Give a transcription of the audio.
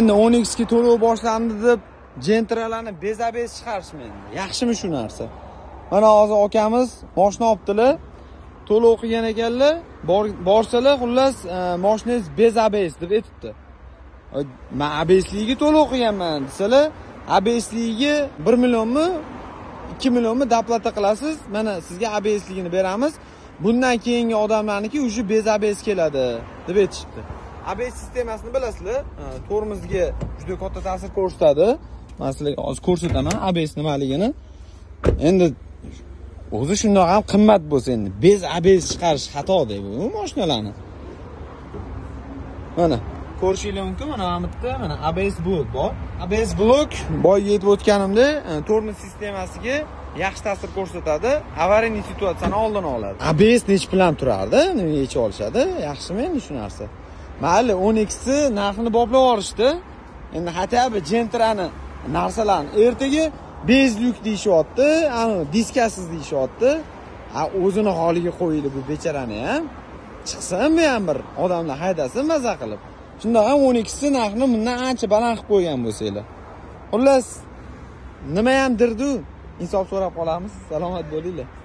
endi Onix ga to'lov boshlandi deb Gentralarni bez chiqarishmaydi. Yaxshimi shu narsa? Mana hozir akamiz mashina olibdilar. To'lov qilgan ekanlar. Borsalar, xullas, mashinangiz bez deb aytibdi. Men abesligiga to'lov qilganman desalar, abesligiga 1 millionmi, 2 millionmi doplata qilasiz. Mana sizga abesligini beramiz. Bundan keyingi odamlarniki уже bez keladi deb aytishibdi. ABS sistemasini bilasizlar, tormozga juda katta ta'sir ko'rsatadi. Men sizlarga hozir ko'rsataman ABS nimaligini. Endi o'zi shundoq ham qimmat bo'lsa endi bez ABS chiqarish xato deb bu mashinalarni. Mana ko'rishinglar mumkin, mana bu yerda mana ABS blok bor. ABS blok boya yetib o'tganimda tormoz sistemasiga yaxshi ta'sir ko'rsatadi, avariya situatsiyani oldini oladi. ABS nech bilan turardi, nima yechib olishadi? Yaxshimi endi shu narsa? Mayli, Onixni narxini boplab olishdi. Endi hatto Gentrani narsalarni ertaga bezlyuk deyishyapti, diskasiz deyishyapti. O'zini holiga qo'ydi bu bechorani ham. Chiqsinmi ham bir odamlar haydasin maza qilib. Shundoq ham Onixni narxini bundan ancha baland qilib qo'ygan bo'lsanglar. Xullas, nima ham dirdi? Insof so'rab qolamiz. Salomat bo'linglar.